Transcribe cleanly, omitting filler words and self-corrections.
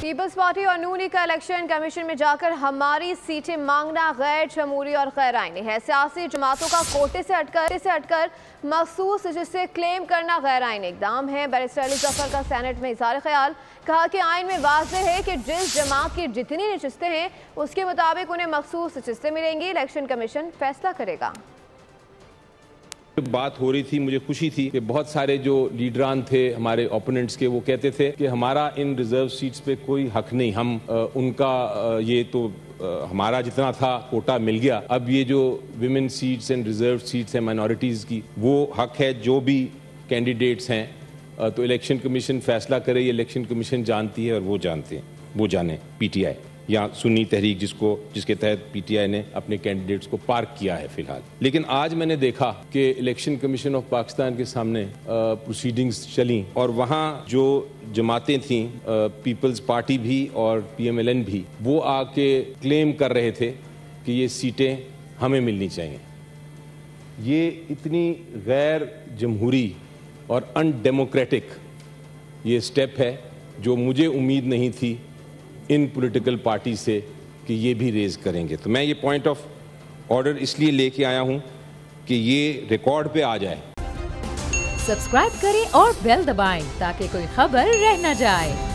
Peoples party और नूनी का election commission में जाकर हमारी सीटें मांगना गैर जमहूरी और गैर आईनी है। सियासी जमातों का कोटे से हटकर मखसूस जिससे क्लेम करना गैर आईनी इकदाम है। बैरिस्टर अली जफर का सेनेट में इज़हार ख्याल, कहा कि आइन में वाज़ेह है कि जिस जमात की जितनी नशिस्तें हैं उसके मुताबिक उन्हें मखसूस नशिस्तें मिलेंगी। इलेक्शन कमीशन फैसला करेगा। बात हो रही थी, मुझे खुशी थी कि बहुत सारे जो लीडरान थे हमारे ओपोनेंट्स के, वो कहते थे कि हमारा इन रिजर्व सीट्स पे कोई हक नहीं, हम उनका ये तो हमारा जितना था कोटा मिल गया, अब ये जो women seats and reserve seats हैं माइनॉरिटीज़ की, वो हक है जो भी कैंडिडेट्स हैं। तो इलेक्शन कमीशन फैसला करे, ये इलेक्शन कमीशन जानती है और वो जानते हैं, वो जाने पीटीआई या सुन्नी तहरीक जिसके तहत पीटीआई ने अपने कैंडिडेट्स को पार्क किया है फिलहाल। लेकिन आज मैंने देखा कि इलेक्शन कमीशन ऑफ पाकिस्तान के सामने प्रोसीडिंग्स चली और वहाँ जो जमातें थीं, पीपल्स पार्टी भी और पीएमएलएन भी, वो आके क्लेम कर रहे थे कि ये सीटें हमें मिलनी चाहिए। ये इतनी गैर जमहूरी और अनडेमोक्रेटिक ये स्टेप है जो मुझे उम्मीद नहीं थी इन पॉलिटिकल पार्टी से कि ये भी रेज करेंगे। तो मैं ये पॉइंट ऑफ ऑर्डर इसलिए लेके आया हूं कि ये रिकॉर्ड पे आ जाए। सब्सक्राइब करें और बेल दबाएं ताकि कोई खबर रह न जाए।